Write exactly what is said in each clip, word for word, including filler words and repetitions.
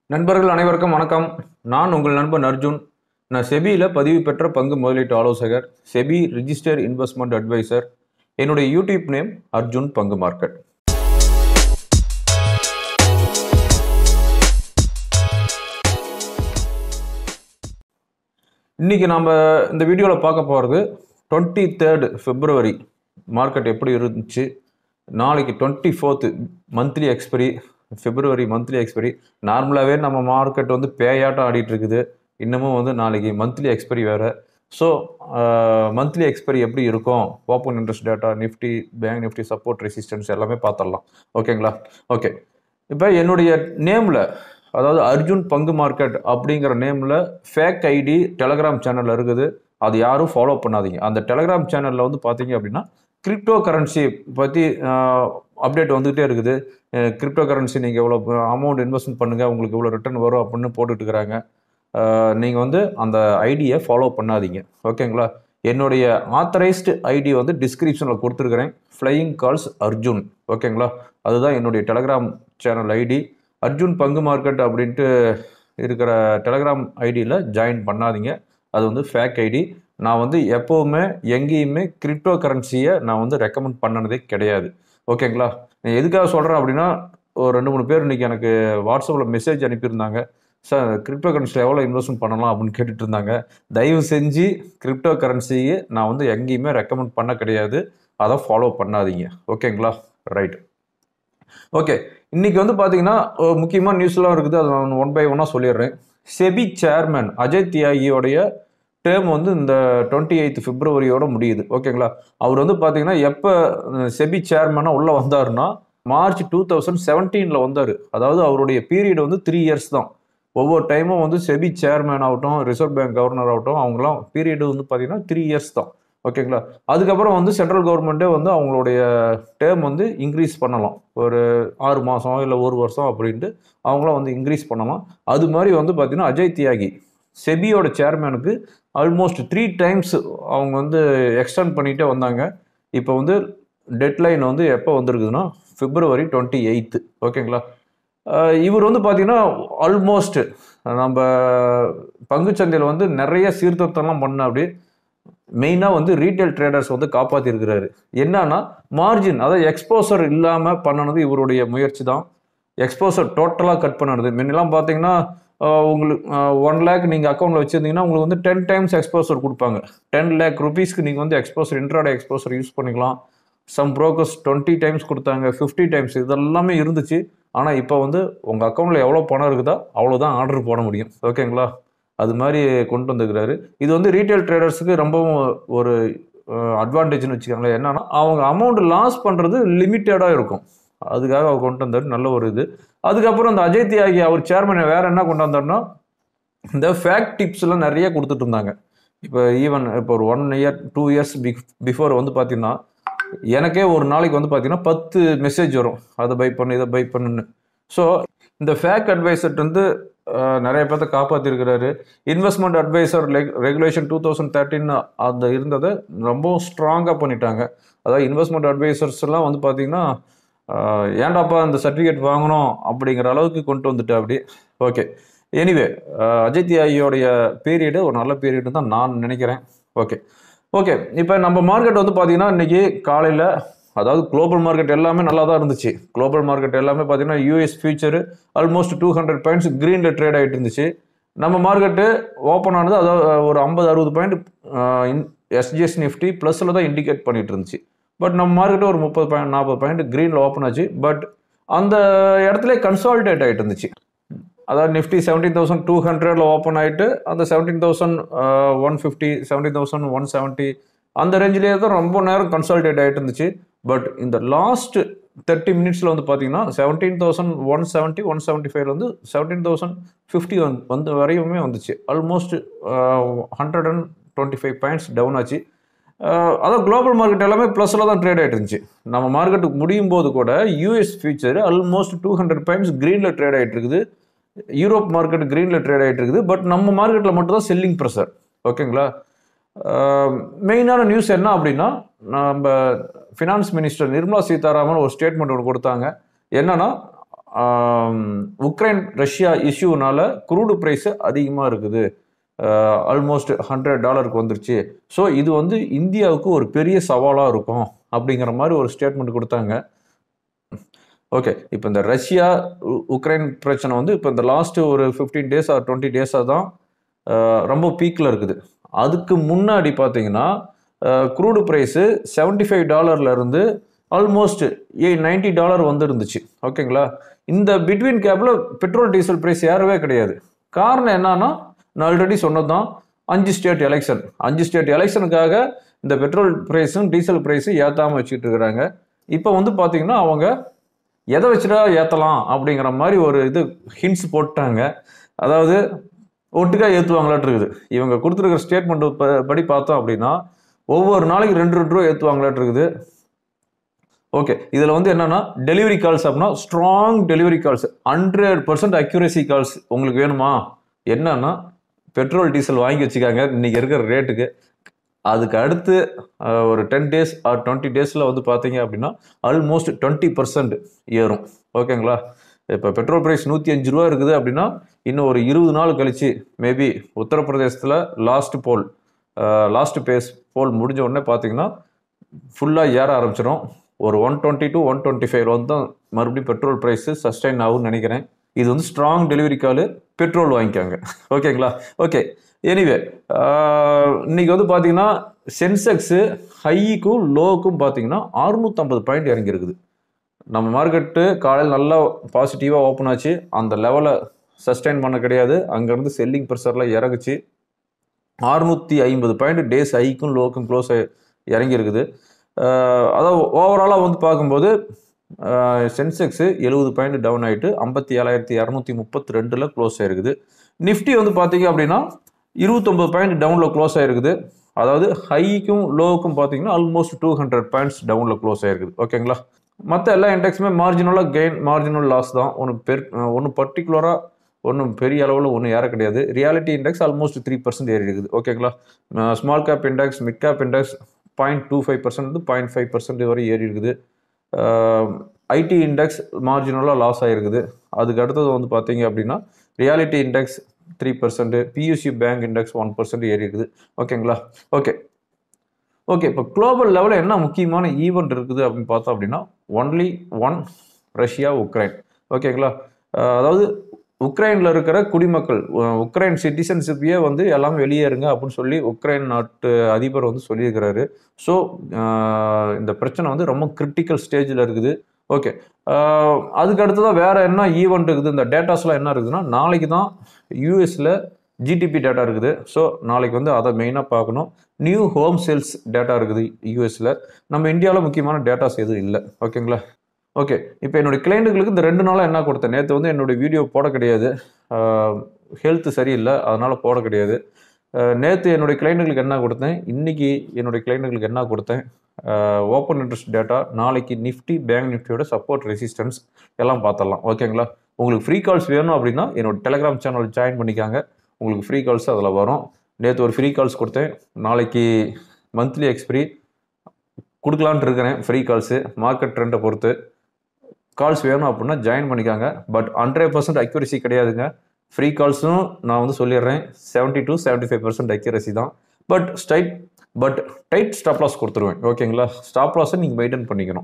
நண்பர்கள் அனைவருக்கும் வணக்கம். நான் உங்கள் நண்பன் அர்ஜுன். நான் செபியில் பதிவு பெற்ற பங்கு முதலீட்டு ஆலோசகர், செபி ரிஜிஸ்டர் இன்வெஸ்ட்மெண்ட் அட்வைசர். என்னுடைய யூடியூப் நேம் அர்ஜுன் பங்கு மார்க்கெட். இன்னைக்கு நாம் இந்த வீடியோவில் பார்க்க போகிறது டுவெண்ட்டி தேர்டு பிப்ரவரி மார்க்கெட் எப்படி இருந்துச்சு, நாளைக்கு twenty fourth monthly expiry, February monthly expiry. நார்மலாகவே நம்ம மார்க்கெட் வந்து பேயாட்டம் ஆடிட்டு இருக்குது. இன்னமும் வந்து நாளைக்கு மந்த்லி எக்ஸ்பைரி வேறு. ஸோ மந்த்லி எக்ஸ்பைரி எப்படி இருக்கும், open interest data, Nifty Bank Nifty support resistance எல்லாமே பார்த்துடலாம். ஓகேங்களா? ஓகே, இப்போ என்னுடைய நேமில், அதாவது அர்ஜுன் பங்கு மார்க்கெட் அப்படிங்கிற நேமில் ஃபேக் ஐடி டெலகிராம் சேனலில் இருக்குது. அது யாரும் ஃபாலோ பண்ணாதீங்க. அந்த டெலகிராம் சேனலில் வந்து பார்த்தீங்க அப்படின்னா கிரிப்டோ கரன்சி பற்றி அப்டேட் வந்துகிட்டே இருக்குது. கிரிப்டோ கரன்சி நீங்கள் எவ்வளோ அமௌண்ட் இன்வெஸ்ட்மெண்ட் பண்ணுங்கள், உங்களுக்கு இவ்வளோ ரிட்டர்ன் வரும் அப்படின்னு போட்டுட்டு இருக்கிறாங்க. நீங்கள் வந்து அந்த ஐடியை ஃபாலோ பண்ணாதீங்க. ஓகேங்களா? என்னுடைய ஆத்தரைஸ்டு ஐடி வந்து டிஸ்கிரிப்ஷனில் கொடுத்துருக்குறேன். Flying calls Arjun. ஓகேங்களா? அதுதான் என்னுடைய டெலகிராம் சேனல் ஐடி. அர்ஜுன் பங்கு மார்க்கெட் அப்படின்ட்டு இருக்கிற டெலகிராம் ஐடியில் ஜாயின் பண்ணாதீங்க. அது வந்து ஃபேக் ஐடி. நான் வந்து எப்போவுமே எங்கேயுமே கிரிப்டோ கரன்சியை நான் வந்து ரெக்கமெண்ட் பண்ணனதே கிடையாது. ஓகேங்களா? நான் எதுக்காக சொல்கிறேன் அப்படின்னா, ஒரு ரெண்டு மூணு பேர் இன்றைக்கி எனக்கு வாட்ஸ்அப்பில் மெசேஜ் அனுப்பியிருந்தாங்க. சார், கிரிப்டோ கரன்சியில் எவ்வளோ இன்வெஸ்ட்மெண்ட் பண்ணலாம் அப்படின்னு கேட்டுட்டு இருந்தாங்க. தயவு செஞ்சு கிரிப்டோ கரன்சியை நான் வந்து எங்கேயுமே ரெக்கமெண்ட் பண்ண கிடையாது. அதை ஃபாலோ பண்ணாதீங்க. ஓகேங்களா? ரைட். ஓகே, இன்றைக்கி வந்து பார்த்தீங்கன்னா முக்கியமான நியூஸ்லாம் இருக்குது. அதை நான் ஒன் பை ஒன்னாக சொல்லிடுறேன். செபி சேர்மேன் அஜய் தியாகியோடைய டேர்ம் வந்து இந்த டுவெண்ட்டி எயித் பிப்ரவரியோட முடியுது. ஓகேங்களா? அவர் வந்து பார்த்தீங்கன்னா எப்போ செபி சேர்மேனாக உள்ளே வந்தாருன்னா மார்ச் டூ தௌசண்ட் செவன்டீனில் வந்தார். அதாவது அவருடைய பீரியட் வந்து த்ரீ இயர்ஸ் தான். ஒவ்வொரு டைமும் வந்து செபி சேர்மேன் ஆகட்டும், ரிசர்வ் பேங்க் கவர்னர் ஆகட்டும், அவங்களாம் பீரியடு வந்து பார்த்தீங்கன்னா த்ரீ இயர்ஸ் தான். ஓகேங்களா? அதுக்கப்புறம் வந்து சென்ட்ரல் கவர்மெண்ட்டே வந்து அவங்களுடைய டேர்ம் வந்து இன்க்ரீஸ் பண்ணலாம். ஒரு ஆறு மாதம் இல்லை ஒரு வருஷம் அப்படின்ட்டு அவங்களாம் வந்து இன்க்ரீஸ் பண்ணலாம். அது மாதிரி வந்து பார்த்தீங்கன்னா அஜய் தியாகி செபியோட சேர்மேனுக்கு ஆல்மோஸ்ட் த்ரீ டைம்ஸ் அவங்க வந்து எக்ஸ்டெண்ட் பண்ணிகிட்டே வந்தாங்க. இப்போ வந்து டெட்லைன் வந்து எப்போ வந்திருக்குதுன்னா பிப்ரவரி டுவெண்ட்டி எயித்து. ஓகேங்களா? இவர் வந்து பார்த்தீங்கன்னா ஆல்மோஸ்ட் நம்ம பங்குச்சந்தையில் வந்து நிறைய சீர்திருத்தம்லாம் பண்ண, அப்படி மெயினாக வந்து ரீட்டைல் ட்ரேடர்ஸ் வந்து காப்பாற்றிருக்கிறாரு. என்னன்னா மார்ஜின், அதாவது எக்ஸ்போசர் இல்லாமல் பண்ணனது இவருடைய முயற்சி தான். எக்ஸ்போசர் டோட்டலாக கட் பண்ணது. முன்னெல்லாம் பார்த்தீங்கன்னா உங்களுக்கு ஒன் லேக் நீங்கள் அக்கௌண்ட்டில் வச்சுருந்தீங்கன்னா உங்களுக்கு வந்து டென் டைம்ஸ் எக்ஸ்போசர் கொடுப்பாங்க. டென் லேக் ருபீஸ்க்கு நீங்கள் வந்து எக்ஸ்போசர், இன்ட்ராடே எக்ஸ்போசர் யூஸ் பண்ணிக்கலாம். சம் ப்ரோக்கர்ஸ் டுவெண்ட்டி டைம்ஸ் கொடுத்தாங்க, ஃபிஃப்டி டைம்ஸ், இதெல்லாமே இருந்துச்சு. ஆனால் இப்போ வந்து உங்கள் அக்கௌண்ட்டில் எவ்வளோ பணம் இருக்குதோ அவ்வளோதான் ஆர்டர் போட முடியும். ஓகேங்களா? அது மாதிரி கொண்டு வந்துக்கிறாரு. இது வந்து ரீட்டைல் ட்ரேடர்ஸுக்கு ரொம்பவும் ஒரு அட்வான்டேஜ்னு வச்சுக்கோங்களேன். என்னன்னா அவங்க அமௌண்ட் லாஸ் பண்ணுறது லிமிட்டடாக இருக்கும். அதுக்காக அவர் கொண்டு வந்தார். நல்ல ஒரு இது. அதுக்கப்புறம் இந்த அஜய் தியாகி அவர் சேர்மனை வேற என்ன கொண்டு வந்தார்னா, இந்த ஃபேக்ட் டிப்ஸ் எல்லாம் நிறைய கொடுத்துட்டு இருந்தாங்க. இப்போ ஈவன் இப்போ ஒரு one year two years big before வந்து பார்த்தீங்கன்னா எனக்கே ஒரு நாளைக்கு வந்து பார்த்தீங்கன்னா பத்து மெசேஜ் வரும், அதை பை பண்ணு இதை பை பண்ணுன்னு. ஸோ இந்த ஃபேக் அட்வைசர்ட் வந்து நிறைய பேர்த்த காப்பாற்றிருக்கிறாரு. Investment advisor regulation two thousand thirteen அந்த இருந்ததை ரொம்ப ஸ்ட்ராங்காக பண்ணிட்டாங்க. அதாவது இன்வெஸ்ட்மெண்ட் அட்வைசர்ஸ் எல்லாம் வந்து பார்த்தீங்கன்னா ஏண்டாப்பா இந்த சர்டிஃபிகேட் வாங்கணும் அப்படிங்கிற அளவுக்கு கொண்டு வந்துட்டு அப்படி. ஓகே, எனிவே அஜய் தியாகியோடைய பீரியடு ஒரு நல்ல பீரியடு தான் நான் நினைக்கிறேன். ஓகே ஓகே இப்போ நம்ம மார்க்கெட் வந்து பார்த்தீங்கன்னா இன்னைக்கு காலையில், அதாவது குளோபல் மார்க்கெட் எல்லாமே நல்லா தான் இருந்துச்சு. குளோபல் மார்க்கெட் எல்லாமே பார்த்தீங்கன்னா US future almost two hundred points க்ரீனில் ட்ரேட் ஆகிட்டு இருந்துச்சு. நம்ம மார்க்கெட்டு ஓப்பன் ஆனது அதாவது ஒரு ஐம்பது அறுபது பாயிண்ட் எஸ்ஜிஎஸ் நிஃப்டி ப்ளஸில் தான் இண்டிகேட் பண்ணிட்டு இருந்துச்சு. பட் நம்ம மார்க்கெட்டு ஒரு முப்பது பாயிண்ட் நாற்பது பாயிண்ட் க்ரீனில் ஓப்பன் ஆச்சு. பட் அந்த இடத்துல கன்சாலிடேட் ஆகிட்டு இருந்துச்சு. அதாவது நிஃப்டி செவன்டீன் தௌசண்ட் டூ ஹண்ட்ரட்ல ஓப்பன் ஆகிட்டு அந்த seventeen thousand one fifty seventeen thousand one seventy அந்த ரேஞ்சிலேயே தான் ரொம்ப நேரம் கன்சாலிடேட் ஆகிட்டு இருந்துச்சு. பட் இந்த லாஸ்ட் தேர்ட்டி மினிட்ஸில் வந்து பார்த்தீங்கன்னா seventeen thousand one seventy one seventy ஃபைவ்ல வந்து செவன்டீன் தௌசண்ட் ஃபிஃப்டி வந்து வந்து வரையுமே வந்துச்சு. Almost hundred and twenty five points down ஆச்சு. அதாவது குளோபல் மார்க்கெட் எல்லாமே ப்ளஸில் தான் ட்ரேட் ஆகிட்டு இருந்துச்சு. நம்ம மார்க்கெட்டுக்கு முடியும் போது கூட US future almost two hundred points க்ரீனில் ட்ரேட் ஆகிட்டு இருக்குது. யூரோப் மார்க்கெட் க்ரீனில் ட்ரேட் ஆகிட்டு இருக்குது. பட் நம்ம மார்க்கெட்டில் மட்டும் தான் செல்லிங் ப்ரெஷர். ஓகேங்களா? மெயினான நியூஸ் என்ன அப்படின்னா, நம்ம ஃபினான்ஸ் மினிஸ்டர் நிர்மலா சீதாராமன் ஒரு ஸ்டேட்மெண்ட் ஒன்று கொடுத்தாங்க. என்னன்னா உக்ரைன் ரஷ்யா இஷ்யூனால குரூடு ப்ரைஸ் அதிகமாக இருக்குது, ஆல்மோஸ்ட் ஹண்ட்ரட் டாலருக்கு வந்துருச்சு. ஸோ இது வந்து இந்தியாவுக்கு ஒரு பெரிய சவாலாக இருக்கும் அப்படிங்கிற மாதிரி ஒரு ஸ்டேட்மெண்ட் கொடுத்தாங்க. ஓகே, இப்போ இந்த ரஷ்யா உக்ரைன் பிரச்சனை வந்து இப்போ இந்த லாஸ்ட்டு ஒரு ஃபிஃப்டீன் டேஸ் ஆர் டுவெண்ட்டி டேஸாக தான் ரொம்ப பீக்கில் இருக்குது. அதுக்கு முன்னாடி பார்த்தீங்கன்னா குரூடு ப்ரைஸு செவன்டி ஃபைவ் டாலர்லேருந்து ஆல்மோஸ்ட் ஏ நைன்டி டாலர் வந்து இருந்துச்சு. ஓகேங்களா, இந்த பிட்வீன் கேப்பில் பெட்ரோல் டீசல் ப்ரைஸ் ஏறவே கிடையாது. காரணம் என்னன்னா, நான் ஆல்ரெடி சொன்னது தான், அஞ்சு ஸ்டேட் எலெக்ஷன் அஞ்சு ஸ்டேட் எலெக்ஷனுக்காக இந்த பெட்ரோல் ப்ரைஸும் டீசல் ப்ரைஸும் ஏற்றாமல் வச்சுக்கிட்டு இருக்கிறாங்க. இப்போ வந்து பார்த்தீங்கன்னா அவங்க எதை வச்சுட்டா ஏற்றலாம் அப்படிங்கிற மாதிரி ஒரு இது ஹிண்ட்ஸ் போட்டாங்க. அதாவது ஒட்டுக்கா ஏற்றுவாங்களாட்டு இருக்குது. இவங்க கொடுத்துருக்கிற ஸ்டேட்மெண்ட் படி பார்த்தோம் அப்படின்னா ஒவ்வொரு நாளைக்கு ரெண்டு ரெண்டு ரூபா ஏற்றுவாங்களாட்டு இருக்குது. ஓகே, இதில் வந்து என்னன்னா டெலிவரி கால்ஸ் அப்படின்னா strong delivery calls, hundred percent accuracy calls உங்களுக்கு வேணுமா? என்னன்னா பெட்ரோல் டீசல் வாங்கி வச்சுக்காங்க இன்னைக்கு இருக்கிற ரேட்டுக்கு. அதுக்கு அடுத்து ஒரு டென் டேஸ் ஆர் டுவெண்ட்டி டேஸில் வந்து பார்த்தீங்க அப்படின்னா ஆல்மோஸ்ட் டுவெண்ட்டி பர்சன்ட் ஏறும். ஓகேங்களா, இப்போ பெட்ரோல் ப்ரைஸ் நூற்றி அஞ்சு ரூபா இருக்குது அப்படின்னா இன்னும் ஒரு இருபது நாள் கழிச்சு மேபி உத்தரப்பிரதேசத்தில் last poll last phase poll முடிஞ்ச உடனே பார்த்தீங்கன்னா ஃபுல்லாக ஏற ஆரம்பிச்சிடும். ஒரு one twenty to one twenty five வந்து தான் மறுபடியும் பெட்ரோல் ப்ரைஸு சஸ்டைன் ஆகும்னு நினைக்கிறேன். இது வந்து ஸ்ட்ராங் டெலிவரி கால், பெட்ரோல் வாங்கிக்காங்க. ஓகேங்களா, ஓகே. எனிவே இன்னைக்கு வந்து பார்த்தீங்கன்னா சென்செக்ஸு ஹைக்கும் லோவுக்கும் பார்த்தீங்கன்னா அறுநூற்றம்பது பாயிண்ட் இறங்கியிருக்குது. நம்ம மார்க்கெட்டு காலையில் நல்லா பாசிட்டிவாக ஓப்பன் ஆச்சு, அந்த லெவலை சஸ்டைன் பண்ண கிடையாது. அங்கேருந்து செல்லிங் ப்ரெஷரில் இறங்குச்சு. அறுநூற்றி ஐம்பது பாயிண்ட் டேஸ் ஹைக்கும் லோவுக்கும் க்ளோஸ் இறங்கியிருக்குது. அதாவது ஓவராலாக வந்து பார்க்கும்போது சென்செக்ஸு எழுபது பாயிண்ட் டவுன் ஆகிட்டு ஐம்பத்தி ஏழாயிரத்தி இரநூத்தி முப்பத்தி ரெண்டில் க்ளோஸ் ஆகிருக்குது. நிஃப்டி வந்து பார்த்தீங்க அப்படின்னா இருபத்தொம்பது பாயிண்ட் டவுனில் க்ளோஸ் ஆகிருக்குது. அதாவது ஹைக்கும் லோவுக்கும் பார்த்தீங்கன்னா ஆல்மோஸ்ட் டூ ஹண்ட்ரட் பாயிண்ட்ஸ் டவுனில் க்ளோஸ் ஆகிருக்குது. ஓகேங்களா, மற்ற எல்லா இண்டெக்ஸுமே மார்ஜினலாக கெயின் மார்ஜினல் லாஸ் தான். ஒன்று பெர் ஒன்று பர்டிகுலராக ஒன்றும் பெரிய அளவில் ஒன்றும் ஏற கிடையாது. Reality index almost three percent ஏறி இருக்குது. ஓகேங்களா, small cap index mid cap index point two five percent வந்து பாயிண்ட் ஃபைவ் பர்சன்ட் வரை ஏறி இருக்குது. ஐடி இண்டெக்ஸ் மார்ஜினலாக லாஸ் ஆகிருக்குது. அதுக்கு அடுத்தது வந்து பார்த்தீங்க அப்படின்னா reality index three percent, PSU bank index one percent ஏறி இருக்குது. ஓகேங்களா, ஓகே ஓகே இப்போ குளோபல் லெவலில் என்ன முக்கியமான ஈவெண்ட் இருக்குது அப்படின்னு பார்த்தோம் அப்படின்னா ஒன்லி ஒன் ரஷ்யா உக்ரைன். ஓகேங்களா, அதாவது உக்ரைனில் இருக்கிற குடிமக்கள், உக்ரைன் சிட்டிசன்ஷிப்பையே வந்து எல்லாமே வெளியேறுங்க அப்படின்னு சொல்லி உக்ரைன் நாட்டு அதிபர் வந்து சொல்லியிருக்கிறாரு. ஸோ இந்த பிரச்சனை வந்து ரொம்ப கிரிட்டிக்கல் ஸ்டேஜில் இருக்குது. ஓகே, அதுக்கு அடுத்ததான் வேற என்ன ஈவெண்ட் இருக்குது, இந்த டேட்டாஸ்லாம் என்ன இருக்குதுன்னா நாளைக்கு தான் யூஎஸில் ஜிடிபி டேட்டா இருக்குது. ஸோ நாளைக்கு வந்து அதை மெயினாக பார்க்கணும். நியூ ஹோம் சேல்ஸ் டேட்டா இருக்குது யூஎஸில். நம்ம இந்தியாவில் முக்கியமான டேட்டாஸ் எதுவும் இல்லை. ஓகேங்களா, ஓகே. இப்போ என்னுடைய கிளைண்ட்டுகளுக்கு இந்த ரெண்டு நாளாக என்ன கொடுத்தேன், நேற்று வந்து என்னுடைய வீடியோ போட கிடையாது, ஹெல்த்து சரியில்லை அதனால் போட கிடையாது. நேற்று என்னுடைய கிளைண்ட்டுகளுக்கு என்ன கொடுத்தேன், இன்றைக்கி என்னுடைய கிளைண்ட்டுகளுக்கு என்ன கொடுத்தேன், ஓப்பன் இன்ட்ரெஸ்ட் டேட்டா, நாளைக்கு நிஃப்டி பேங்க் நிஃப்டியோட சப்போர்ட் ரெசிஸ்டன்ஸ் எல்லாம் பார்த்துடலாம். ஓகேங்களா, உங்களுக்கு ஃப்ரீ கால்ஸ் வேணும் அப்படின்னா என்னோட டெலிகிராம் சேனல் ஜாயின் பண்ணிக்காங்க, உங்களுக்கு ஃப்ரீ கால்ஸ் அதில் வரும். நேற்று ஒரு ஃப்ரீ கால்ஸ் கொடுத்தேன், நாளைக்கு மந்த்லி எக்ஸ்பிரி கொடுக்கலான்ட்டு இருக்கிறேன் ஃப்ரீ கால்ஸு. மார்க்கெட் ட்ரெண்டை பொறுத்து கால்ஸ் வேணும் அப்படின்னா ஜாயின் பண்ணிக்காங்க. பட் ஹண்ட்ரட் பர்சன்ட் அக்யூரசி கிடையாதுங்க. ஃப்ரீ கால்ஸும் நான் வந்து சொல்லிடுறேன், seventy to seventy five percent accuracy தான். பட் ஸ்டைட் பட் டைட் ஸ்டாப் லாஸ் கொடுத்துருவேன். ஓகேங்களா, ஸ்டாப் லாஸை நீங்கள் மெயின்டைன் பண்ணிக்கணும்.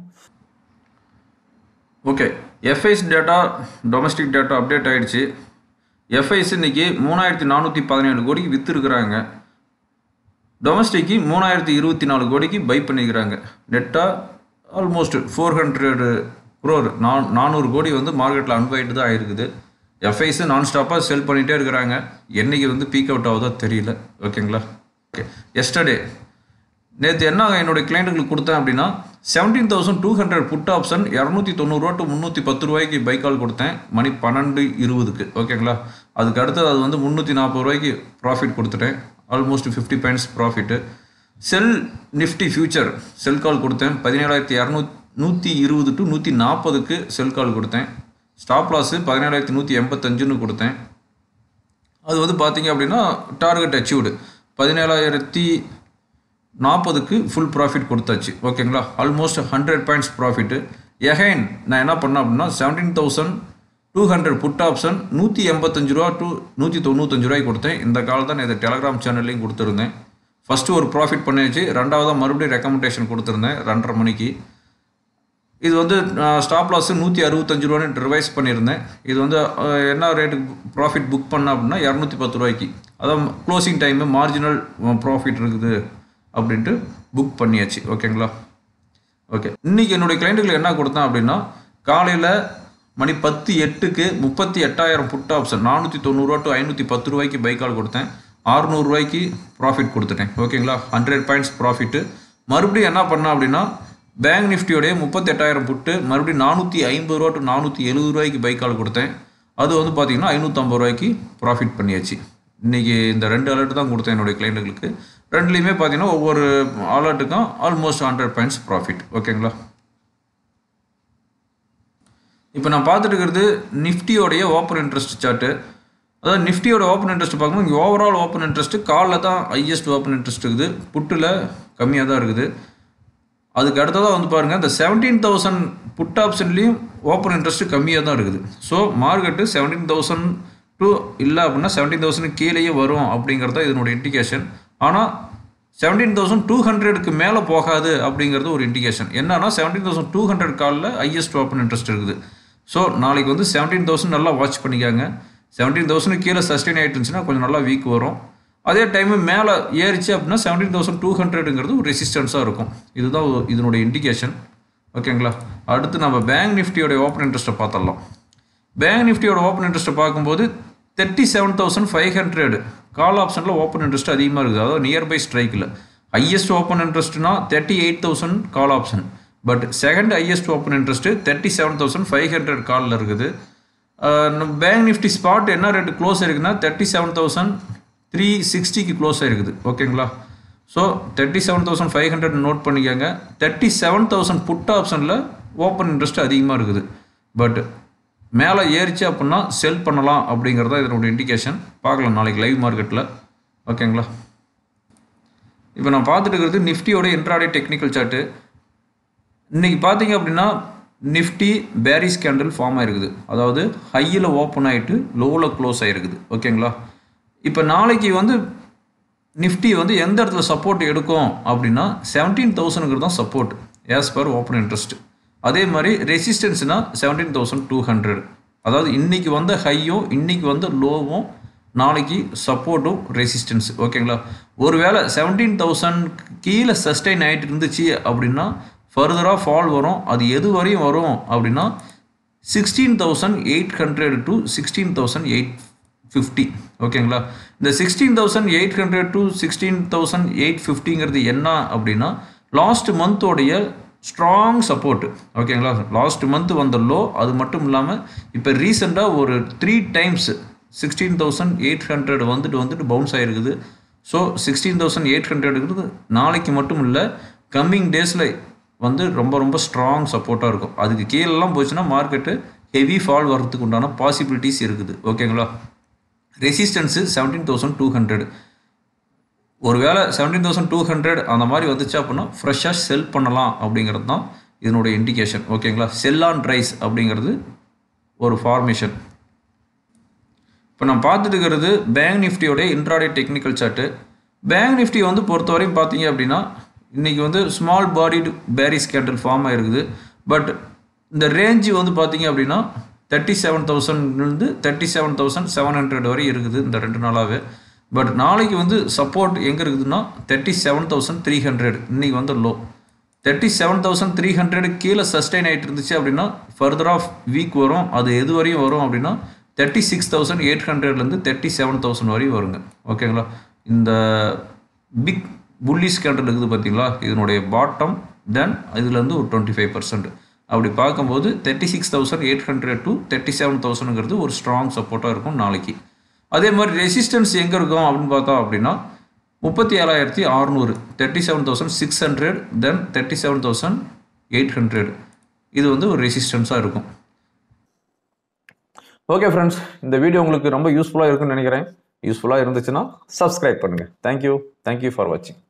Okay, FIIs data domestic data update ஆகிடுச்சு. எஃப்ஐஸ் இன்னைக்கு மூணாயிரத்தி நானூற்றி பதினேழு கோடிக்கு விற்றுருக்குறாங்க. டொமஸ்டிக்கு மூணாயிரத்தி இருபத்தி நாலு கோடிக்கு பை பண்ணிக்கிறாங்க. நெட்டாக ஆல்மோஸ்ட் ஃபோர் ஹண்ட்ரடு குரோர் நான் நானூறு கோடி வந்து மார்க்கெட்டில் அன்பைட்டு தான் ஆகிருக்குது. எஃப்ஐஸு நான் ஸ்டாப்பாக செல் பண்ணிகிட்டே இருக்கிறாங்க. என்றைக்கு வந்து பீக் அவுட் ஆகுதோ தெரியல. ஓகேங்களா, ஓகே. எஸ்டர்டே நேற்று என்ன என்னுடைய கிளைண்ட்டுகளுக்கு கொடுத்தேன் அப்படின்னா seventeen thousand two hundred put option இரநூத்தி தொண்ணூறுரூவா டு முந்நூற்றி பத்து ரூபாய்க்கு பை கால் கொடுத்தேன் மணி பன்னெண்டு இருபதுக்கு. ஓகேங்களா, அதுக்கு அடுத்தது அது வந்து முந்நூற்றி நாற்பது ரூபாய்க்கு ப்ராஃபிட் கொடுத்துட்டேன், almost fifty points profit. Sell Nifty future sell call கொடுத்தேன் பதினேழாயிரத்தி இரநூத்தி நூற்றி இருபது டு நூற்றி நாற்பதுக்கு செல் கால் கொடுத்தேன். ஸ்டாப் லாஸு பதினேழாயிரத்தி நூற்றி எண்பத்தஞ்சுன்னு கொடுத்தேன். அது வந்து பார்த்தீங்க அப்படின்னா டார்கெட் அச்சீவ்டு பதினேழாயிரத்தி நாற்பதுக்கு ஃபுல் ப்ராஃபிட் கொடுத்தாச்சு. ஓகேங்களா, almost hundred points profit. Again நான் என்ன பண்ணேன் அப்படின்னா seventeen thousand two hundred put option நூற்றி எண்பத்தஞ்சு ரூபா டு நூற்றி தொண்ணூத்தஞ்சு ரூபாய்க்கு கொடுத்தேன். இந்த காலத்தை நான் இதை டெலகிராம் சேனல்லையும் கொடுத்துருந்தேன். ஃபஸ்ட்டு ஒரு ப்ராஃபிட் பண்ணியாச்சு, ரெண்டாவதாக மறுபடியும் ரெக்கமெண்டேஷன் கொடுத்துருந்தேன் ரெண்டரை மணிக்கு. இது வந்து ஸ்டாப் லாஸ் நூற்றி அறுபத்தஞ்சு ரூபான்னு ரிவைஸ் பண்ணியிருந்தேன். இது வந்து என்ன ரேட்டுக்கு ப்ராஃபிட் புக் பண்ண அப்படின்னா இரநூத்தி பத்து ரூபாய்க்கு, அதான் க்ளோசிங் டைமு மார்ஜினல் ப்ராஃபிட் இருக்குது அப்படின்ட்டு புக் பண்ணியாச்சு. ஓகேங்களா? ஓகே, இன்றைக்கி என்னுடைய கிளைண்ட்டுகள் என்ன கொடுத்தேன் அப்படின்னா, காலையில் மணி பத்து எட்டுக்கு முப்பத்தி எட்டாயிரம் புட் ஆப்ஷன் நானூற்றி தொண்ணூறுரூவா டு ஐநூற்றி பத்து ரூபாய்க்கு பைக்கால் கொடுத்தேன். அறுநூறுவாய்க்கு ப்ராஃபிட் கொடுத்துட்டேன். ஓகேங்களா? Hundred points profit. மறுபடியும் என்ன பண்ணேன் அப்படின்னா, பேங்க் நிஃப்டியோடைய முப்பத்தி எட்டாயிரம் புட்டு மறுபடியும் நானூற்றி ஐம்பது ரூபா டு நானூற்றி எழுபது ரூபாய்க்கு பைக்கால் கொடுத்தேன். அது வந்து பார்த்தீங்கன்னா ஐநூற்றம்பது ரூபாய்க்கு ப்ராஃபிட் பண்ணியாச்சு. இன்றைக்கி இந்த ரெண்டு அலர்ட் தான் கொடுத்தேன் என்னுடைய கிளைண்ட்டுகளுக்கு. ரெண்டுலேயுமே பார்த்தீங்கன்னா ஒவ்வொரு அலர்ட்டுக்கும் ஆல்மோஸ்ட் ஹண்ட்ரட் பாயிண்ட்ஸ் ப்ராஃபிட். ஓகேங்களா? இப்போ நான் பார்த்துட்டு இருக்கிறது நிஃப்டியோடைய ஓப்பன் இன்ட்ரெஸ்ட் சார்ட்டு. அதாவது நிஃப்டியோட ஓப்பன் இன்ட்ரெஸ்ட் பார்க்கும்போது இங்கே ஓவரால் ஓப்பன் இன்ட்ரெஸ்ட்டு காலில் தான் ஹையஸ்ட் ஓப்பன் இன்ட்ரெஸ்ட் இருக்குது, புட்டில் கம்மியாக தான் இருக்குது. அதுக்கு அடுத்ததாக வந்து பாருங்கள், இந்த செவன்டீன் தௌசண்ட் புட் ஆப்ஷன்லேயும் ஓப்பன் இன்ட்ரெஸ்ட்டு கம்மியாக தான் இருக்குது. So market seventeen thousand two இல்லை அப்படின்னா செவன்டீன் தௌசண்ட் கீழேயே வரும் அப்படிங்கிறது தான் இதனுடைய இண்டிகேஷன். ஆனால் செவன்டீன் தௌசண்ட் டூ ஹண்ட்ரடுக்கு மேலே போகாது அப்படிங்கிறது ஒரு இண்டிகேஷன். என்னன்னா செவன்டீன் தௌசண்ட் டூ ஹண்ட்ரட் காலில் ஹையஸ்ட் ஓப்பன் இன்ட்ரெஸ்ட் இருக்குது. ஸோ நாளைக்கு வந்து செவன்டீன் தௌசண்ட் நல்லா வாட்ச் பண்ணிக்காங்க. செவன்டீன் தௌசண்ட் கீழே சஸ்டெயின் ஆகிட்டு இருந்துச்சுன்னா கொஞ்சம் நல்லா வீக் வரும். அதே டைமு மேலே ஏறிச்சு அப்படின்னா செவன்டீன் தௌசண்ட் டூ ஹண்ட்ரடுங்கிறது ஒரு ரெசிஸ்டன்ஸாக இருக்கும். இதுதான் இதனுடைய இண்டிகேஷன். ஓகேங்களா? அடுத்து நம்ம பேங்க் நிஃப்டியோட ஓப்பன் இன்ட்ரெஸ்ட்டை பார்த்துடலாம். பேங்க் நிஃப்டியோட ஓப்பன் இன்ட்ரெஸ்ட்டை பார்க்கும்போது thirty seven thousand five hundred call ஆப்ஷனில் ஓப்பன் இன்ட்ரெஸ்ட் அதிகமாக இருக்குது. அதாவது நியர்பை ஸ்ட்ரைக்கில் ஹையஸ்ட் ஓப்பன் இன்ட்ரெஸ்ட்னா thirty eight thousand call option. But second highest open interest thirty seven thousand five hundred காலில் இருக்குது. பேங்க் நிஃப்டி ஸ்பாட் என்ன ரேட்டு க்ளோஸ் ஆயிருக்குன்னா தேர்ட்டி செவன் தௌசண்ட் த்ரீ சிக்ஸ்டிக்கு க்ளோஸ் ஆயிருக்குது. ஓகேங்களா? So thirty seven thousand five hundred note பண்ணிக்கோங்க. Thirty seven thousand put ஆப்ஷனில் open interest அதிகமாக இருக்குது. பட் மேலே ஏறிச்சு அப்படின்னா செல் பண்ணலாம் அப்படிங்கிறதா இதனுடைய இண்டிகேஷன். பார்க்கலாம் நாளைக்கு லைவ் மார்க்கெட்டில். ஓகேங்களா? இப்போ நான் பார்த்துட்டு இருக்கிறது நிஃப்டியோட இன்ட்ராடே டெக்னிக்கல் சார்ட்டு. இன்றைக்கி பார்த்தீங்க அப்படின்னா நிஃப்டி பேரிஸ் கேண்டில் ஃபார்ம் ஆகிருக்குது. அதாவது ஹையில் ஓப்பன் ஆகிட்டு லோவில் க்ளோஸ் ஆகிருக்குது. ஓகேங்களா? இப்போ நாளைக்கு வந்து நிஃப்டி வந்து எந்த இடத்துல சப்போர்ட் எடுக்கும் அப்படின்னா செவன்டீன் தௌசண்ட்ங்கிறது தான் support as per open interest. அதே மாதிரி ரெசிஸ்டன்ஸ்னால் செவன்டீன் தௌசண்ட் டூ ஹண்ட்ரட். அதாவது இன்றைக்கி வந்த ஹையும் இன்றைக்கி வந்து லோவும் நாளைக்கு சப்போர்ட்டும் ரெசிஸ்டன்ஸ். ஓகேங்களா? ஒருவேளை செவன்டீன் தௌசண்ட் கீழே சஸ்டெயின் ஆகிட்டு இருந்துச்சு அப்படின்னா ஃபர்தராக ஃபால் வரும். அது எது வரையும் வரும் அப்படின்னா sixteen thousand eight hundred to sixteen thousand eight fifty. ஓகேங்களா? இந்த sixteen thousand eight hundred to sixteen thousand eight ஃபிஃப்டிங்கிறது என்ன அப்படின்னா லாஸ்ட் மந்தோடைய ஸ்ட்ராங் சப்போர்ட்டு. ஓகேங்களா? லாஸ்ட் மந்த் வந்த லோ. அது மட்டும் இல்லாமல் இப்போ ரீசெண்டாக ஒரு three times sixteen thousand eight hundred வந்துட்டு வந்துட்டு பவுன்ஸ் ஆகிருக்குது. ஸோ சிக்ஸ்டீன் தௌசண்ட் எயிட் ஹண்ட்ரடுங்கிறது நாளைக்கு மட்டும் இல்லை, கம்மிங் டேஸில் வந்து ரொம்ப ரொம்ப ஸ்ட்ராங் சப்போர்ட்டாக இருக்கும். அதுக்கு கீழெல்லாம் போச்சுன்னா மார்க்கெட்டு ஹெவி ஃபால் வர்றதுக்கு உண்டான பாசிபிலிட்டிஸ் இருக்குது. ஓகேங்களா? Resistance seventeen thousand two hundred. ஒரு வேளை செவன்டீன் தௌசண்ட் டூ ஹண்ட்ரட் அந்த மாதிரி வந்துச்சு அப்படின்னா ஃப்ரெஷ்ஷாக செல் பண்ணலாம் அப்படிங்கிறது தான் இதனுடைய இண்டிகேஷன். ஓகேங்களா? செல் ஆன் ரைஸ் அப்படிங்கிறது ஒரு ஃபார்மேஷன். இப்போ நான் பார்த்துட்டு இருக்கிறது பேங்க் நிஃப்டியோடைய intraday technical chart. Bank Nifty வந்து பொறுத்தவரையும் பார்த்தீங்க அப்படின்னா இன்றைக்கி வந்து small bodied bearish candle form ஆகிருக்குது. பட் இந்த ரேஞ்சு வந்து பார்த்தீங்க அப்படின்னா தேர்ட்டி செவன் தௌசண்ட்லேருந்து thirty seven thousand seven hundred வரை இருக்குது இந்த ரெண்டு நாளாகவே. பட் நாளைக்கு வந்து சப்போர்ட் எங்கே இருக்குதுன்னா thirty seven thousand three hundred இன்றைக்கி வந்து low. Thirty seven thousand three hundred கீழே சஸ்டெயின் ஆகிட்டு இருந்துச்சு அப்படின்னா ஃபர்தர் ஆஃப் வீக் வரும். அது எது வரையும் வரும் அப்படின்னா தேர்ட்டி சிக்ஸ் தௌசண்ட் எயிட் ஹண்ட்ரட்லேருந்து தேர்ட்டி செவன் தௌசண்ட் வரையும் வருங்க. ஓகேங்களா? இந்த பிக் புல்லிஷ் கேண்டில் இருக்குது பார்த்தீங்களா, இதனுடைய பாட்டம் தென் இதுலேருந்து ஒரு டுவெண்ட்டி ஃபைவ் பர்சன்ட் அப்படி பார்க்கும்போது thirty six thousand eight hundred to thirty seven தௌசண்ட்ங்கிறது ஒரு ஸ்ட்ராங் சப்போர்ட்டாக இருக்கும் நாளைக்கு. அதே மாதிரி ரெசிஸ்டன்ஸ் எங்கே இருக்கும் அப்படின்னு பார்த்தா அப்படின்னா முப்பத்தி ஏழாயிரத்தி அறுநூறு thirty seven thousand six hundred then thirty seven thousand eight hundred இது வந்து ஒரு ரெசிஸ்டன்ஸாக இருக்கும். ஓகே ஃப்ரெண்ட்ஸ், இந்த வீடியோ உங்களுக்கு ரொம்ப யூஸ்ஃபுல்லாக இருக்குன்னு நினைக்கிறேன். யூஸ்ஃபுல்லாக இருந்துச்சுன்னா சப்ஸ்கிரைப் பண்ணுங்கள். தேங்க்யூ தேங்க்யூ ஃபார் வாட்சிங்.